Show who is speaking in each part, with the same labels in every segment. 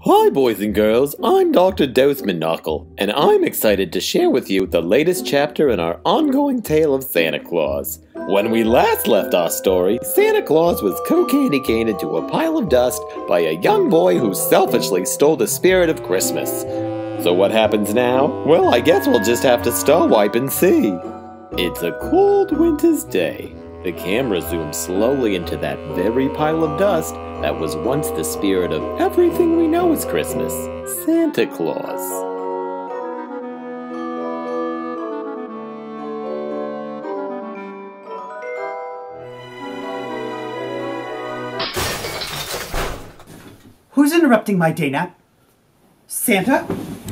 Speaker 1: Hi boys and girls, I'm Dr. Dousman-Knuckle, and I'm excited to share with you the latest chapter in our ongoing tale of Santa Claus. When we last left our story, Santa Claus was co-candy caned into a pile of dust by a young boy who selfishly stole the spirit of Christmas. So what happens now? Well, I guess we'll just have to star wipe and see. It's a cold winter's day. The camera zooms slowly into that very pile of dust that was once the spirit of everything we know as Christmas, Santa Claus.
Speaker 2: Who's interrupting my day nap? Santa?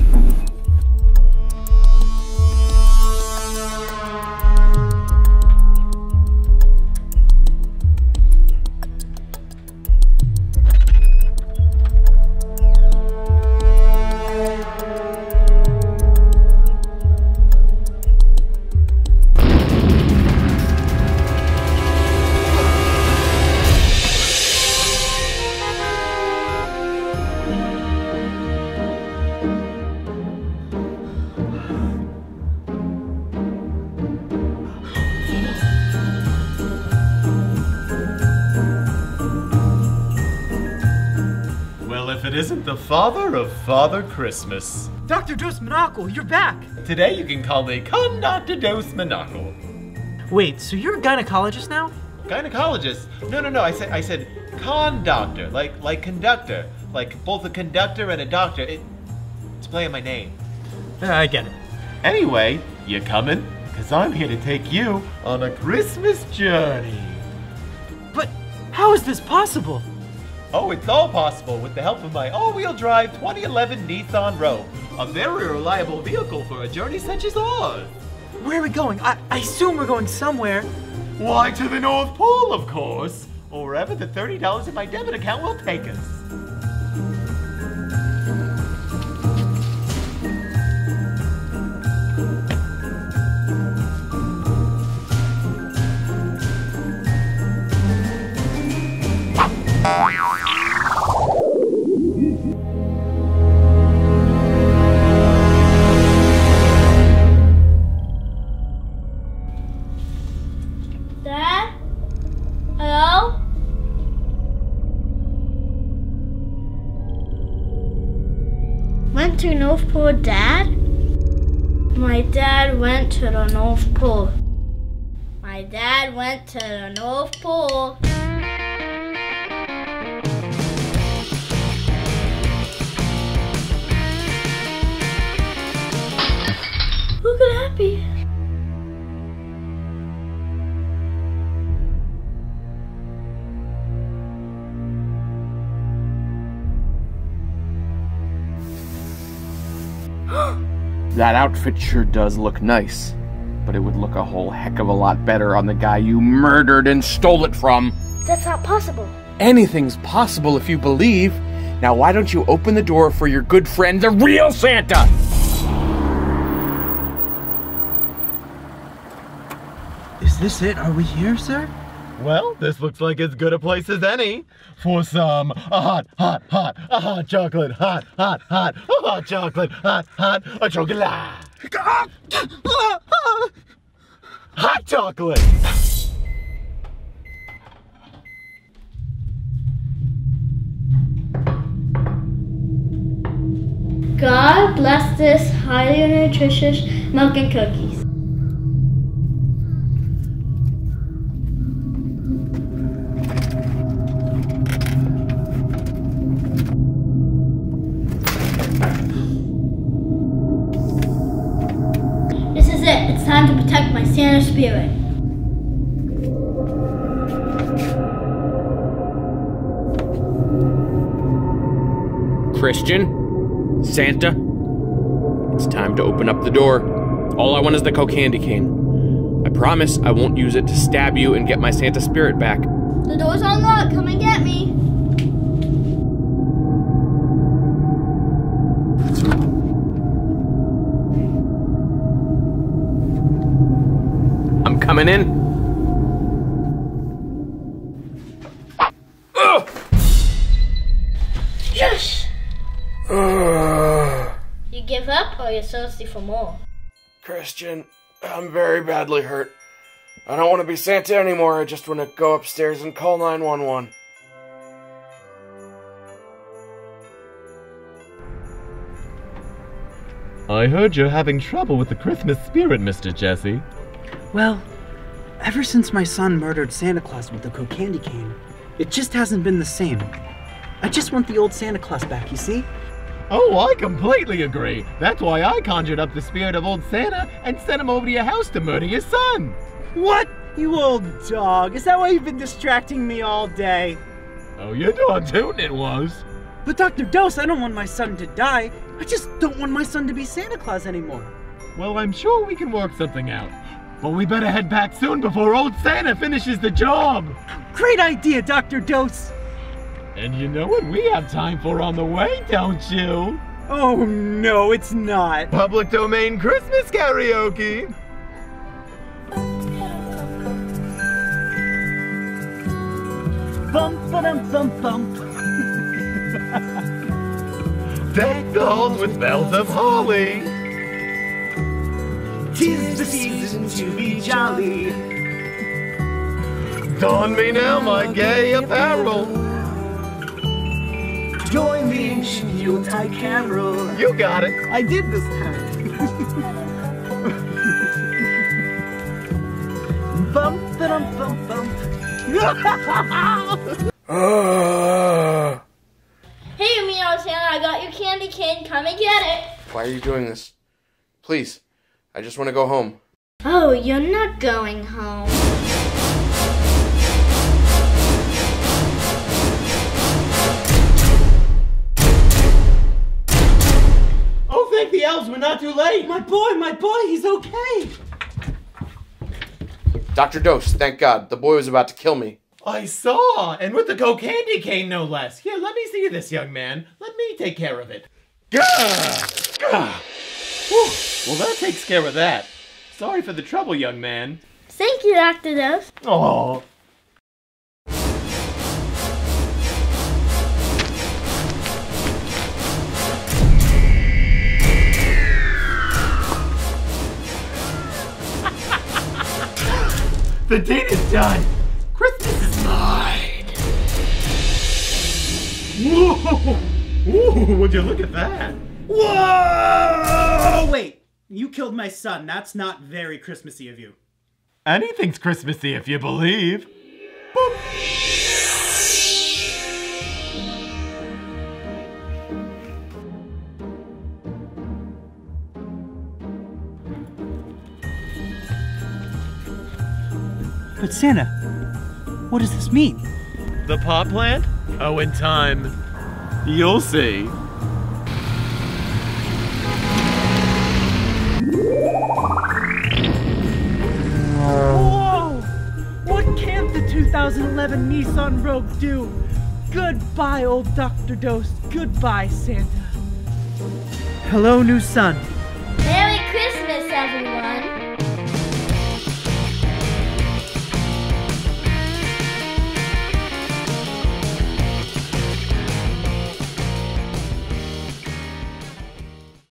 Speaker 3: If it isn't the father of Father Christmas.
Speaker 2: Dr. Dousman-Knuckle, you're back!
Speaker 3: Today you can call me Dr. Dousman-Knuckle.
Speaker 2: Wait, so you're a gynecologist now?
Speaker 3: Gynecologist? No, I said con-doctor, like conductor. Like both a conductor and a doctor. It's playing my name.
Speaker 2: I get it.
Speaker 3: Anyway, you coming? Because I'm here to take you on a Christmas journey.
Speaker 2: But how is this possible?
Speaker 3: Oh, it's all possible with the help of my all-wheel drive 2011 Nissan Rogue. A very reliable vehicle for a journey such as ours.
Speaker 2: Where are we going? I assume we're going somewhere.
Speaker 3: Why, to the North Pole, of course. Or wherever the $30 in my debit account will take us.
Speaker 4: Dad? Hello? Went to North Pole, Dad? My dad went to the North Pole. My dad went to the North Pole. Who could that be?
Speaker 5: That outfit sure does look nice, but it would look a whole heck of a lot better on the guy you murdered and stole it from.
Speaker 4: That's not possible.
Speaker 5: Anything's possible if you believe. Now why don't you open the door for your good friend, the real Santa?
Speaker 2: Is this it? Are we here, sir?
Speaker 3: Well, this looks like as good a place as any for some hot chocolate, hot chocolate, hot chocolate. Hot chocolate!
Speaker 4: God bless this highly nutritious milk and cookies. This is it. It's time to protect my Santa spirit.
Speaker 5: Christian? Santa? It's time to open up the door. All I want is the co-candy cane. I promise I won't use it to stab you and get my Santa spirit back.
Speaker 4: The door's unlocked. Come and get me.
Speaker 5: I'm coming in.
Speaker 4: Yes! You give up or you're thirsty for more?
Speaker 5: Christian, I'm very badly hurt. I don't want to be Santa anymore. I just want to go upstairs and call 911.
Speaker 3: I heard you're having trouble with the Christmas spirit, Mr. Jesse.
Speaker 2: Well, ever since my son murdered Santa Claus with the candy cane, it just hasn't been the same. I just want the old Santa Claus back, you see?
Speaker 3: Oh, I completely agree. That's why I conjured up the spirit of old Santa and sent him over to your house to murder your son.
Speaker 2: What? You old dog. Is that why you've been distracting me all day?
Speaker 3: Oh, you're darn tootin' it was.
Speaker 2: But Dr. Dose, I don't want my son to die. I just don't want my son to be Santa Claus anymore.
Speaker 3: Well, I'm sure we can work something out. But we better head back soon before old Santa finishes the job.
Speaker 2: Great idea, Dr. Dose.
Speaker 3: And you know what we have time for on the way, don't you?
Speaker 2: Oh, no, it's not.
Speaker 3: Public domain Christmas karaoke.
Speaker 2: Bump, ba-dum, bump, bump.
Speaker 3: Deck the halls with bells of holly.
Speaker 2: 'Tis the season to be jolly.
Speaker 3: Don me now my gay apparel.
Speaker 2: Join the ancient Yuletide carol.
Speaker 3: You got it.
Speaker 2: I did this time. Bump, ba-dum, bump, bump.
Speaker 4: Hey, Meow Santa, I got your candy cane. Come and get it.
Speaker 5: Why are you doing this? Please, I just want to go home.
Speaker 4: Oh, you're not going home.
Speaker 3: Oh, thank the elves, we're not too late.
Speaker 2: My boy, he's okay.
Speaker 5: Dr. Dose, thank God. The boy was about to kill me.
Speaker 3: I saw, and with the candy cane, no less. Here, let me see this, young man. Let me take care of it. Gah! Gah! Whew. Well, that takes care of that. Sorry for the trouble, young man.
Speaker 4: Thank you, Dr. Dose.
Speaker 3: Oh. The deed is done. Christmas is mine. Whoa! Ooh, would you look at that?
Speaker 2: Whoa! Wait, you killed my son. That's not very Christmassy of you.
Speaker 3: Anything's Christmassy if you believe. Boop.
Speaker 2: But Santa, what does this mean?
Speaker 3: The pot plant? Oh, in time. You'll see.
Speaker 2: Whoa! What can't the 2011 Nissan Rogue do? Goodbye, old Dr. Dose. Goodbye, Santa. Hello, new son.
Speaker 4: Merry Christmas, everyone.